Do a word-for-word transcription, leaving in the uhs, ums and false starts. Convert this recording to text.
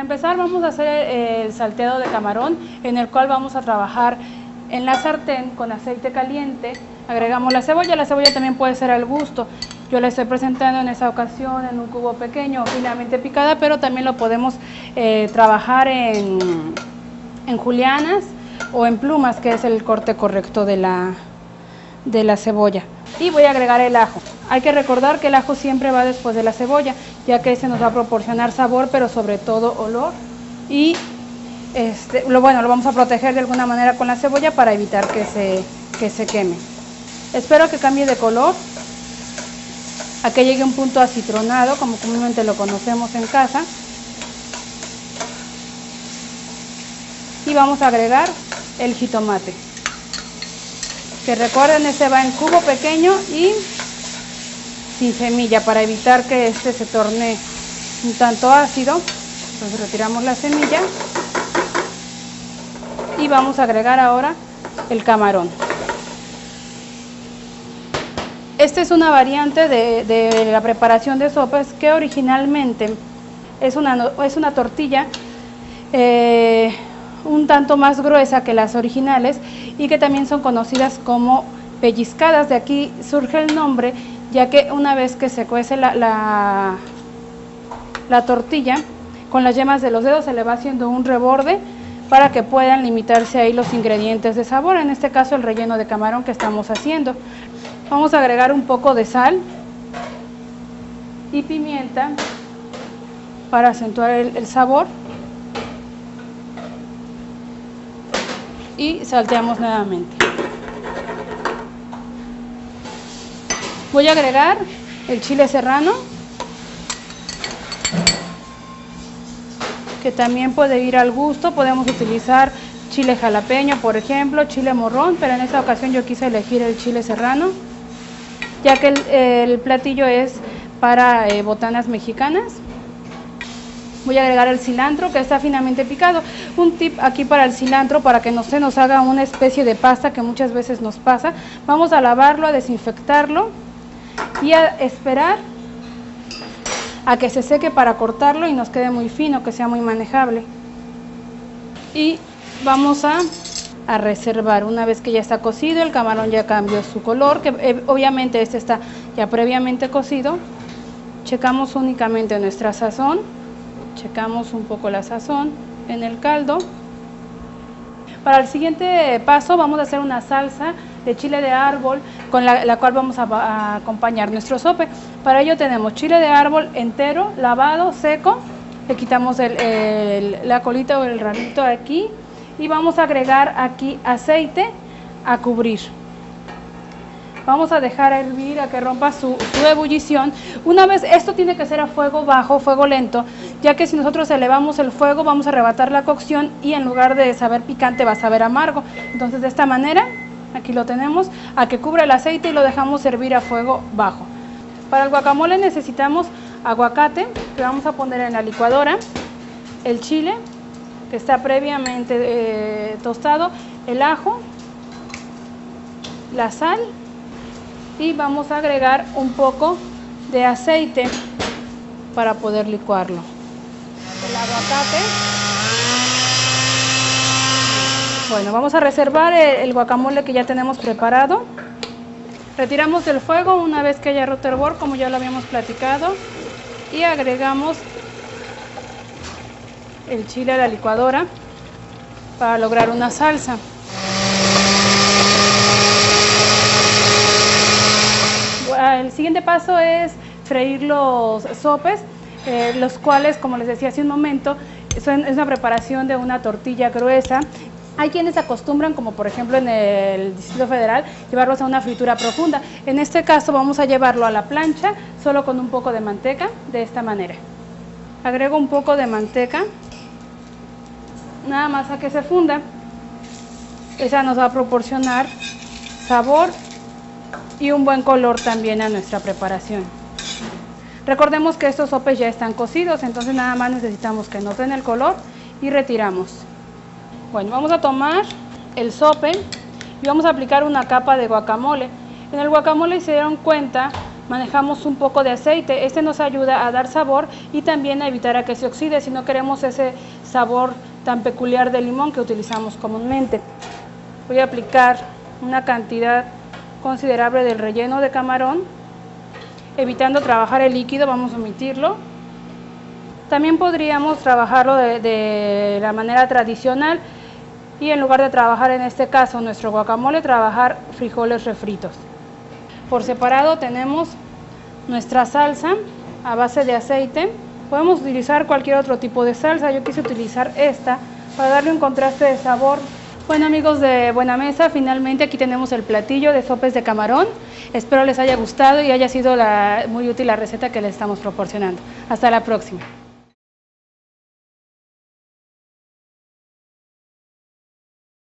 empezar vamos a hacer el salteado de camarón, en el cual vamos a trabajar en la sartén con aceite caliente. Agregamos la cebolla, la cebolla también puede ser al gusto. Yo la estoy presentando en esta ocasión en un cubo pequeño, finamente picada, pero también lo podemos eh, trabajar en, en julianas o en plumas, que es el corte correcto de la, de la cebolla. Y voy a agregar el ajo. Hay que recordar que el ajo siempre va después de la cebolla, ya que ese nos va a proporcionar sabor, pero sobre todo olor. Y este, lo bueno, lo vamos a proteger de alguna manera con la cebolla para evitar que se, que se queme. Espero que cambie de color, a que llegue a un punto acitronado, como comúnmente lo conocemos en casa. Y vamos a agregar el jitomate, que recuerden, este va en cubo pequeño y sin semilla, para evitar que este se torne un tanto ácido. Entonces retiramos la semilla y vamos a agregar ahora el camarón. Esta es una variante de, de la preparación de sopas, que originalmente es una, es una tortilla eh, un tanto más gruesa que las originales, y que también son conocidas como pellizcadas. De aquí surge el nombre, ya que una vez que se cuece la, la, la tortilla, con las yemas de los dedos se le va haciendo un reborde para que puedan limitarse ahí los ingredientes de sabor, en este caso el relleno de camarón que estamos haciendo. Vamos a agregar un poco de sal y pimienta para acentuar el, el sabor. Y salteamos nuevamente. Voy a agregar el chile serrano, que también puede ir al gusto. Podemos utilizar chile jalapeño, por ejemplo, chile morrón, pero en esta ocasión yo quise elegir el chile serrano, ya que el, el platillo es para eh, botanas mexicanas. Voy a agregar el cilantro, que está finamente picado. Un tip aquí para el cilantro, para que no se nos haga una especie de pasta, que muchas veces nos pasa. Vamos a lavarlo, a desinfectarlo y a esperar a que se seque para cortarlo y nos quede muy fino, que sea muy manejable. Y vamos a, a reservar. Una vez que ya está cocido, el camarón ya cambió su color, que eh, obviamente este está ya previamente cocido. Checamos únicamente nuestra sazón. Checamos un poco la sazón en el caldo. Para el siguiente paso vamos a hacer una salsa de chile de árbol, con la, la cual vamos a, a acompañar nuestro sope. Para ello tenemos chile de árbol entero, lavado, seco. Le quitamos el, el, la colita o el ramito aquí, y vamos a agregar aquí aceite a cubrir. Vamos a dejar a hervir, a que rompa su, su ebullición. Una vez, esto tiene que ser a fuego bajo, fuego lento, ya que si nosotros elevamos el fuego vamos a arrebatar la cocción y en lugar de saber picante va a saber amargo. Entonces de esta manera, aquí lo tenemos, a que cubra el aceite, y lo dejamos hervir a fuego bajo. Para el guacamole necesitamos aguacate, que vamos a poner en la licuadora, el chile, que está previamente eh, tostado, el ajo, la sal, y vamos a agregar un poco de aceite para poder licuarlo. El aguacate. Bueno, vamos a reservar el, el guacamole que ya tenemos preparado. Retiramos del fuego una vez que haya roto el hervor, como ya lo habíamos platicado, y agregamos el chile a la licuadora para lograr una salsa. El siguiente paso es freír los sopes, eh, los cuales, como les decía hace un momento, son, es una preparación de una tortilla gruesa. Hay quienes acostumbran, como por ejemplo en el Distrito Federal, llevarlos a una fritura profunda. En este caso vamos a llevarlo a la plancha, solo con un poco de manteca, de esta manera. Agrego un poco de manteca, nada más a que se funda. Esa nos va a proporcionar sabor y un buen color también a nuestra preparación. Recordemos que estos sopes ya están cocidos, entonces nada más necesitamos que nos den el color y retiramos. Bueno, vamos a tomar el sope y vamos a aplicar una capa de guacamole. En el guacamole, si se dieron cuenta, manejamos un poco de aceite. Este nos ayuda a dar sabor y también a evitar a que se oxide si no queremos ese sabor tan peculiar del limón que utilizamos comúnmente. Voy a aplicar una cantidad considerable del relleno de camarón, evitando trabajar el líquido, vamos a omitirlo. También podríamos trabajarlo de, de la manera tradicional y en lugar de trabajar en este caso nuestro guacamole, trabajar frijoles refritos. Por separado tenemos nuestra salsa a base de aceite. Podemos utilizar cualquier otro tipo de salsa, yo quise utilizar esta para darle un contraste de sabor. Bueno, amigos de Buena Mesa, finalmente aquí tenemos el platillo de sopes de camarón. Espero les haya gustado y haya sido la, muy útil la receta que les estamos proporcionando. Hasta la próxima.